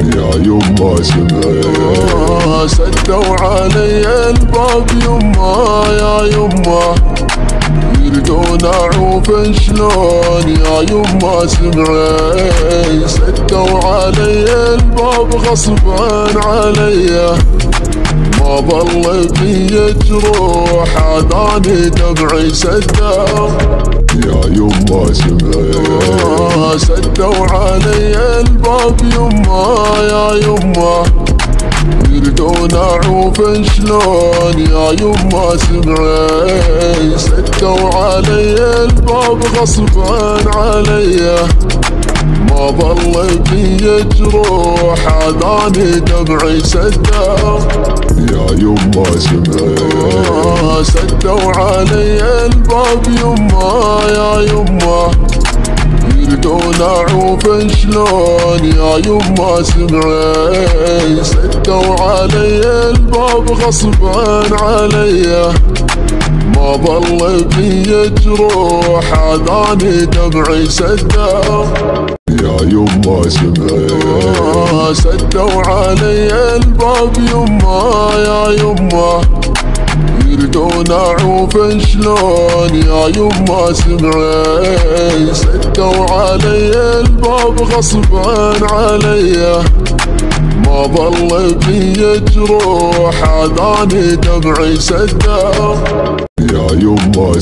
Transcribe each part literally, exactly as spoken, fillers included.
يا يما سمعت سدوا علي الباب يما يا يما يريدون اعوف شلون يا يما سمعت سدوا علي الباب غصبا علي ما ظل في جروح عذاني دمعي سدا يا يما سمعت سدوا علي الباب يما يا يما يريدون اعوف شلون يا يما سمعت سدوا علي الباب غصبا علي ما ظل في جروح عذاني دمعي سدا يا يما سمعت سدوا علي الباب يما يا يما يريدون اعوف شلون يا يما سمعت سدوا علي الباب غصبا علي ما ظل في جروح عذاني دمعي سدا يا يما سمعت سدوا علي الباب يما يا يما يريدون اعوف شلون يا يما سمعت سدوا علي الباب غصبا علي ما ظل في جروح عذاني دمعي سدا يا يما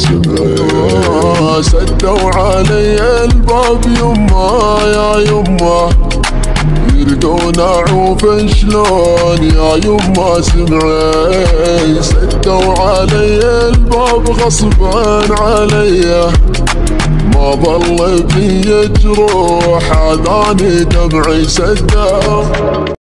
سمعت سدوا علي الباب يما يا يما يريدون اعوف شلون يا يما سمعت سدوا علي الباب غصبا علي ما ظل في جروح عذاني دمعي سدا